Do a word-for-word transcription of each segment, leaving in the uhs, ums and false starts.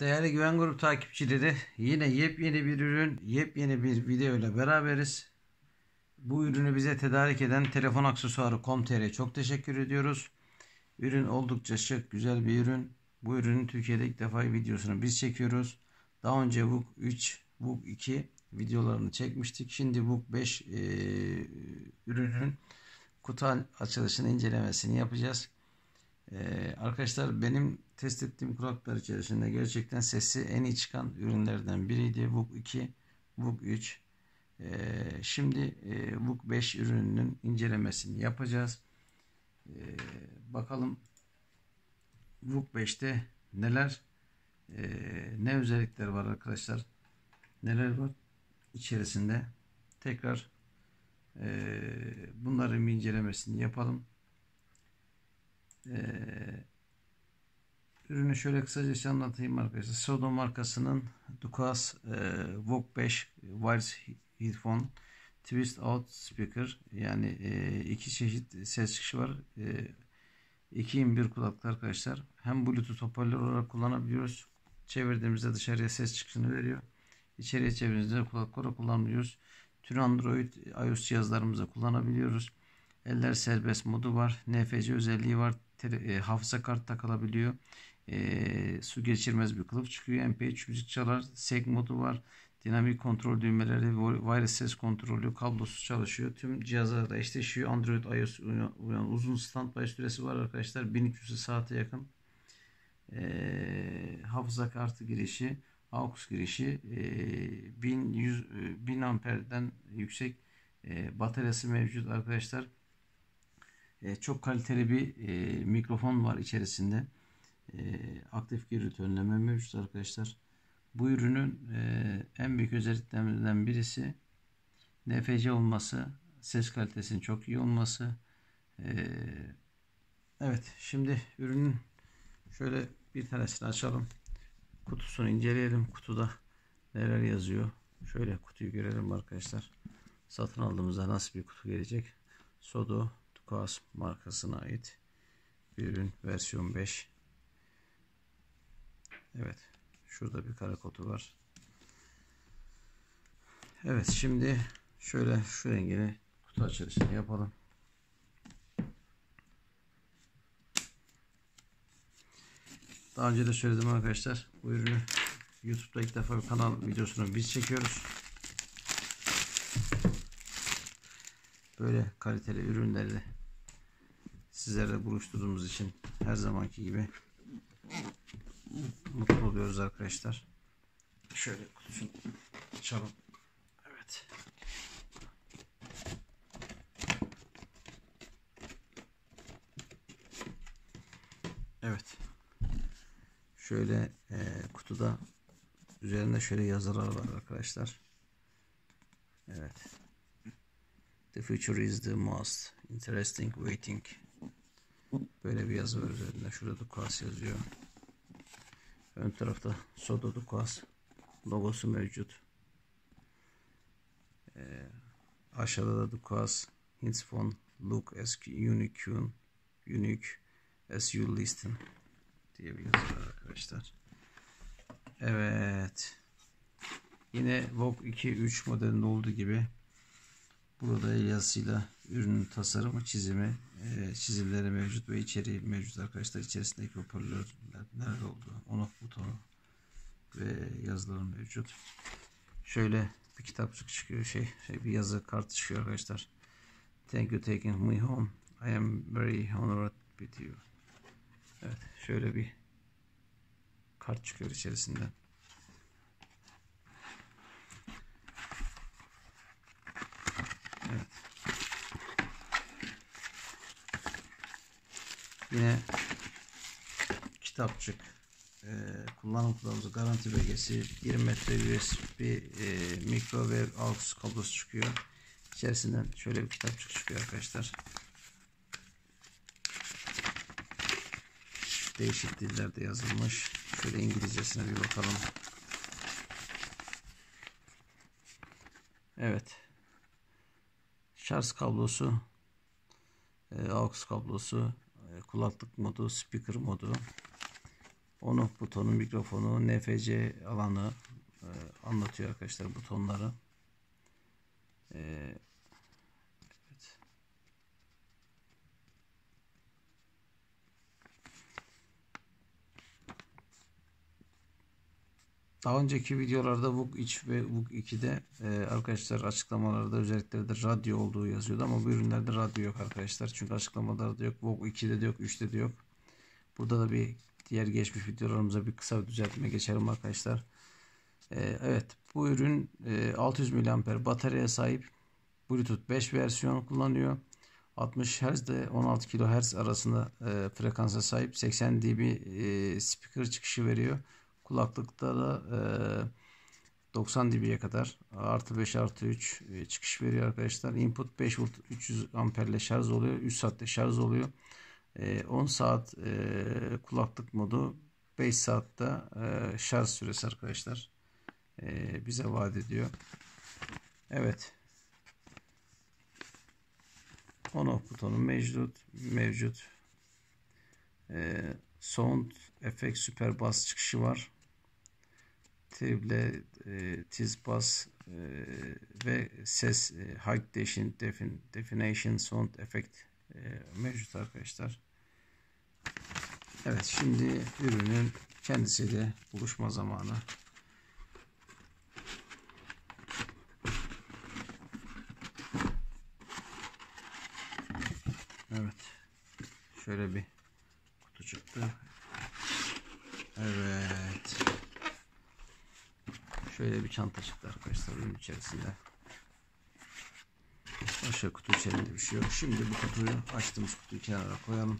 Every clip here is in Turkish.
Değerli Güven Grup takipçileri, yine yepyeni bir ürün, yepyeni bir video ile beraberiz. Bu ürünü bize tedarik eden Telefon Aksesuarı nokta com nokta tr çok teşekkür ediyoruz. Ürün oldukça şık, güzel bir ürün. Bu ürünün Türkiye'de ilk defa videosunu biz çekiyoruz. Daha önce V U K üç, V U K iki videolarını çekmiştik. Şimdi V U K beş e, ürünün kutu açılışını, incelemesini yapacağız. Ee, arkadaşlar, benim test ettiğim kulaklar içerisinde gerçekten sesi en iyi çıkan ürünlerden biriydi V U K iki, V U K üç. Ee, şimdi e, V U K beş ürününün incelemesini yapacağız. Ee, bakalım V U K beşte neler e, ne özellikler var arkadaşlar, neler var içerisinde. Tekrar e, bunların bir incelemesini yapalım. Ee, ürünü şöyle kısaca anlatayım arkadaşlar. Sodo markasının Dukas e, V U K beş Wireless Headphone Twist Out Speaker, yani e, iki çeşit ses çıkışı var. E, iki in bir kulaklık arkadaşlar. Hem Bluetooth hoparlör olarak kullanabiliyoruz. Çevirdiğimizde dışarıya ses çıkışını veriyor. İçeriye çevirdiğimizde kulaklık olarak kullanabiliyoruz. Tüm Android, iOS cihazlarımızda kullanabiliyoruz. Eller serbest modu var. N F C özelliği var. Tele, e, hafıza kart takılabiliyor. E, su geçirmez bir kılıf çıkıyor. M P üç müzik çalar. S E C modu var. Dinamik kontrol düğmeleri, wireless ses kontrolü, kablosuz çalışıyor. Tüm cihazlarla eşleşiyor. Android, iOS uyan uzun standby süresi var arkadaşlar. bin üç yüz saate yakın. E, hafıza kartı girişi, aux girişi, e, bin yüz bin amperden yüksek e, bataryası mevcut arkadaşlar. E, çok kaliteli bir e, mikrofon var içerisinde. E, aktif gürültü önleme mevcut arkadaşlar. Bu ürünün e, en büyük özelliklerinden birisi N F C olması, ses kalitesinin çok iyi olması. E, evet, şimdi ürünün şöyle bir tanesini açalım. Kutusunu inceleyelim. Kutuda neler yazıyor? Şöyle kutuyu görelim arkadaşlar. Satın aldığımızda nasıl bir kutu gelecek? Sodo Dukas markasına ait bir ürün, versiyon beş. Evet, şurada bir kara kodu var. Evet, şimdi şöyle şu rengini kutu açılışını yapalım. Daha önce de söyledim arkadaşlar, bu ürünü YouTube'da ilk defa bir kanal videosunu biz çekiyoruz. Böyle kaliteli ürünleri sizlerle buluşturduğumuz için her zamanki gibi mutlu oluyoruz arkadaşlar. Şöyle kutusunu açalım. Evet. Evet. Şöyle e, kutuda üzerinde şöyle yazılar var arkadaşlar. Evet. The future is the most interesting waiting. Böyle bir yazı var üzerinde. Şurada Dukas yazıyor. Ön tarafta Sodo Dukas logosu mevcut. Ee, aşağıda da Dukas Headphone look as unique unique as you listen diye bir yazı var arkadaşlar. Evet. Yine V U K iki üç modelinde olduğu gibi burada yazısıyla ürünün tasarımı, çizimi, e, çizimleri mevcut ve içeriği mevcut arkadaşlar. İçerisindeki hoparlörler nerede olduğu, on off butonu ve yazıları mevcut. Şöyle bir kitapçık çıkıyor, şey, şey bir yazı kartı çıkıyor arkadaşlar. Thank you taking me home. I am very honored with you. Evet, şöyle bir kart çıkıyor içerisinden. Evet. Yine kitapçık, e, kullanım kılavuzu, garanti belgesi, yirmi metre U S B e, mikro ve aux kablosu çıkıyor. İçerisinden şöyle bir kitapçık çıkıyor arkadaşlar. Değişik dillerde yazılmış. Şöyle İngilizcesine bir bakalım. Evet. Şarj kablosu, e, aux kablosu, e, kulaklık modu, speaker modu. On off butonu, mikrofonu, N F C alanı e, anlatıyor arkadaşlar butonları. E, evet. Daha önceki videolarda V U K üç ve V U K iki'de e, arkadaşlar açıklamalarda özellikle de radyo olduğu yazıyordu ama bu ürünlerde radyo yok arkadaşlar. Çünkü açıklamalarda yok. V U K iki'de de yok, üç'te de yok. Burada da bir diğer geçmiş videolarımıza bir kısa bir düzeltme geçelim arkadaşlar. E, evet, bu ürün e, altı yüz miliamper bataryaya sahip. Bluetooth beş versiyon kullanıyor. altmış hertz ile on altı kilohertz arasında e, frekansa sahip. seksen dB e, speaker çıkışı veriyor. Kulaklıkta da e, doksan dB'ye kadar artı beş artı üç e, çıkış veriyor arkadaşlar. Input beş volt üç yüz amperle şarj oluyor. üç saatte şarj oluyor. E, on saat e, kulaklık modu, beş saatte e, şarj süresi arkadaşlar. E, bize vaat ediyor. Evet. On off butonu mevcut. Mevcut. E, sound efekt super bass çıkışı var. Triple e, tiz bass e, ve ses e, high defin, defin, definition sound efekt e, mevcut arkadaşlar. Evet, şimdi ürünün kendisiyle buluşma zamanı. Evet. Şöyle bir kutu çıktı. Evet. Şöyle bir çanta çıktı arkadaşlar ürün içerisinde. Başka kutu içerisinde bir şey yok. Şimdi bu kutuyu, açtığımız kutuyu kenara koyalım.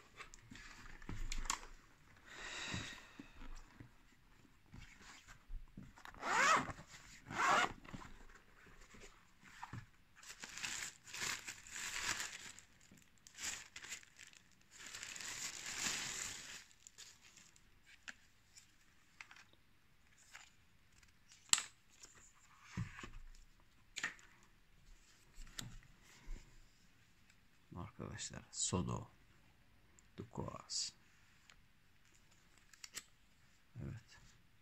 Arkadaşlar Sodo Dukoas. Evet.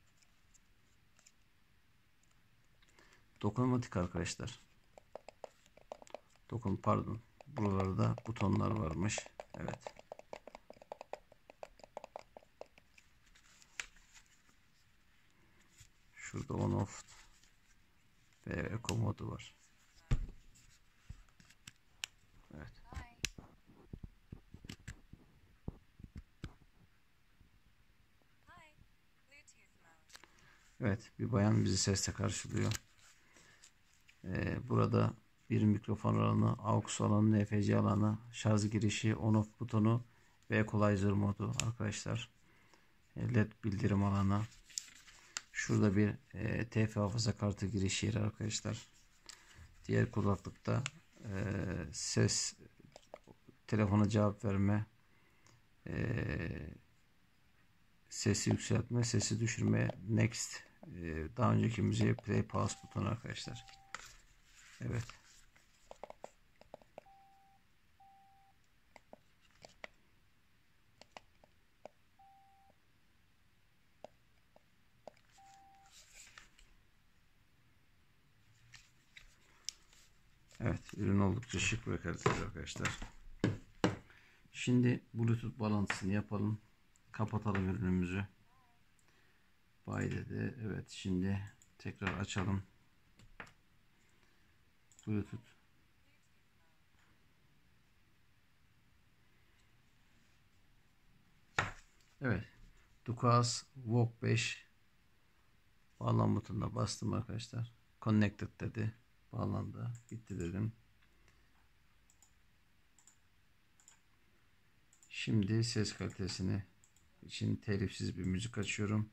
Dokunmatik arkadaşlar. Dokun pardon. Buralarda butonlar varmış. Evet. Şurada on off ve eco modu var. Evet. Evet, bir bayan bizi sesle karşılıyor. Ee, burada bir mikrofon alanı, aux alanı, N F C alanı, şarj girişi, on off butonu ve equalizer modu arkadaşlar. L E D bildirim alanı. Şurada bir e, T F hafıza kartı girişi yeri arkadaşlar. Diğer kulaklıkta e, ses, telefona cevap verme, e, sesi yükseltme, sesi düşürme, next, e, daha önceki müziğe play pause butonu arkadaşlar. Evet. Evet, ürün oldukça şık ve kaliteli arkadaşlar. Şimdi Bluetooth bağlantısını yapalım. Kapatalım ürünümüzü. Bay dedi. Evet, şimdi tekrar açalım. Bluetooth. Evet. Dukas V O K beş bağlan butonuna bastım arkadaşlar. Connected dedi. Bağlandı. Bitti dedim. Şimdi ses kalitesini için telifsiz bir müzik açıyorum.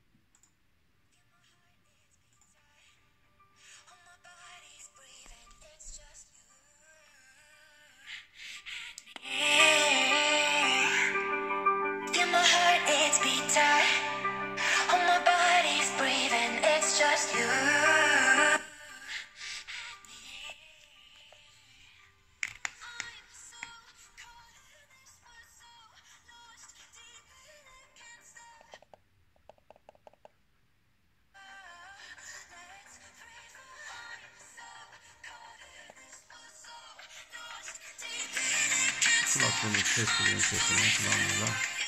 kulaklığımız ses ürün sesini kulağımızda.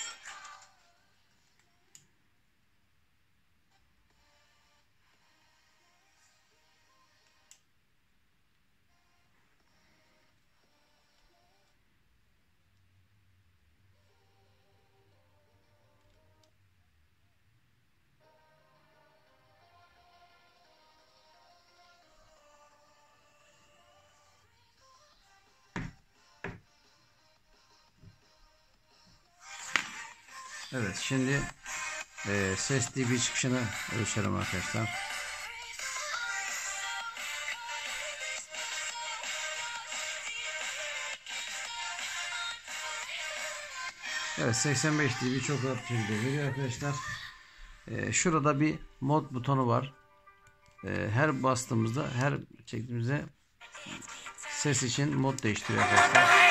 Evet, şimdi e, ses D B çıkışını ölçelim arkadaşlar. Evet, seksen beş D B çok rahat bir şekilde veriyor arkadaşlar. E, şurada bir mod butonu var. E, her bastığımızda, her çektiğimizde ses için mod değiştiriyor arkadaşlar.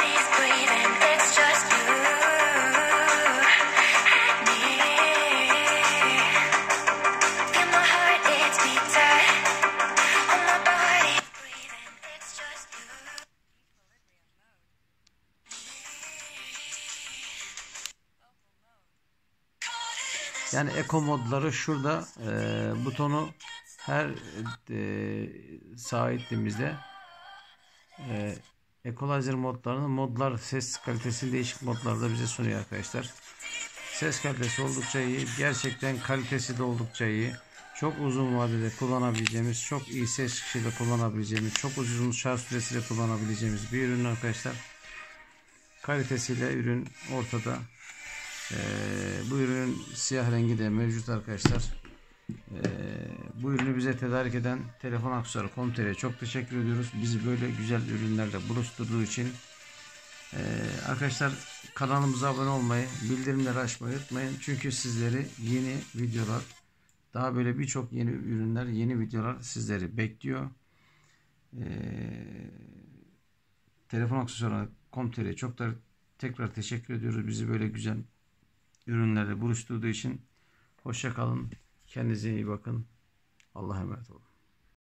Yani Eco modları şurada, e, butonu her e, sağ ettiğimizde e, Equalizer modlarının modlar ses kalitesi değişik modlarda bize sunuyor arkadaşlar. Ses kalitesi oldukça iyi. Gerçekten kalitesi de oldukça iyi. Çok uzun vadede kullanabileceğimiz, çok iyi ses çıkışıyla kullanabileceğimiz, çok uzun şarj süresiyle kullanabileceğimiz bir ürün arkadaşlar. Kalitesiyle ürün ortada. Ee, bu ürünün siyah rengi de mevcut arkadaşlar. Ee, bu ürünü bize tedarik eden telefon aksesuarı nokta com nokta tr'ye çok teşekkür ediyoruz. Bizi böyle güzel ürünlerle buluşturduğu için. Ee, arkadaşlar, kanalımıza abone olmayı, bildirimleri açmayı unutmayın. Çünkü sizleri yeni videolar, daha böyle birçok yeni ürünler, yeni videolar sizleri bekliyor. Ee, telefon aksesuarı nokta com nokta tr'ye çok da tekrar teşekkür ediyoruz. Bizi böyle güzel ürünlerle buluşturduğu için. Hoşça kalın. Kendinize iyi bakın. Allah'a emanet olun.